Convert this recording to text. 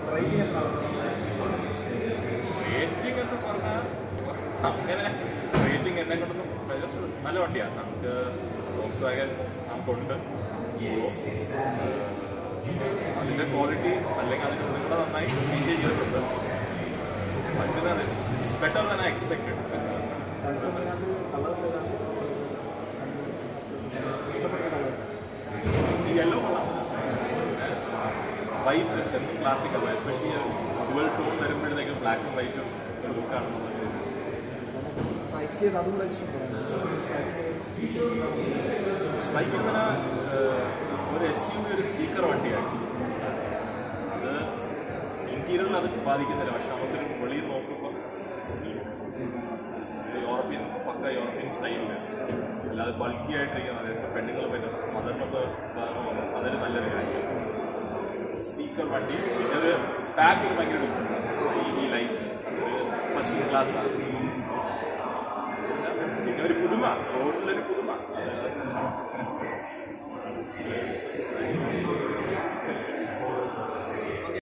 Rating എന്ന് പറഞ്ഞാൽ അങ്ങനെ റേറ്റിംഗ് എന്നെ കൊണ്ടൊന്നും നല്ല വണ്ടിയാണ്. നമുക്ക് വോക്സ്വാഗൻ നമുക്കുണ്ട് ഈവോ, അതിൻ്റെ ക്വാളിറ്റി അല്ലെങ്കിൽ അതിന് നിങ്ങളുടെ നന്നായി മെയിൻറ്റെയിൻ ചെയ്തിട്ടുണ്ട്. മറ്റേതാണ് ബെറ്റർ ദാൻ ഐ എക്സ്പെക്റ്റഡ്. ഈ യെല്ലോ കൊള്ളാം, white classical, especially dual tone വരുമ്പോഴത്തേക്കും ബ്ലാക്കും വൈറ്റും ഒരു ലുക്കാണെന്നുള്ളത്. സ്ട്രൈക്ക് ഇങ്ങനെ ഒരു SUV ഒരു സ്പീക്കർ വണ്ടിയാക്കി. അത് ഇന്റീരിയറിൽ അത് ബാധിക്കുന്നില്ല, പക്ഷെ നമുക്കൊരു വെളിയിൽ നോക്കുമ്പോൾ യൂറോപ്യൻ പക്ക യൂറോപ്യൻ സ്റ്റൈലില് അല്ലാതെ ബൾക്കി ആയിട്ടിരിക്കുന്നത്. അതായത് പെണ്ണുങ്ങൾ പറ്റും മദറിനൊക്കെ അതൊരു നല്ലൊരു കാര്യമാണ്. സ്പീക്കർ വണ്ടി പിന്നെ ഒരു പാക്കിങ് ഭയങ്കര ഡിഫറെൻ്റ്, ഈസി ലൈറ്റ്, ഒരു ഫസ്റ്റ് ക്ലാസ്സാണ്. പിന്നെ ഒരു പുതുമ, റോഡിലൊരു പുതുമ.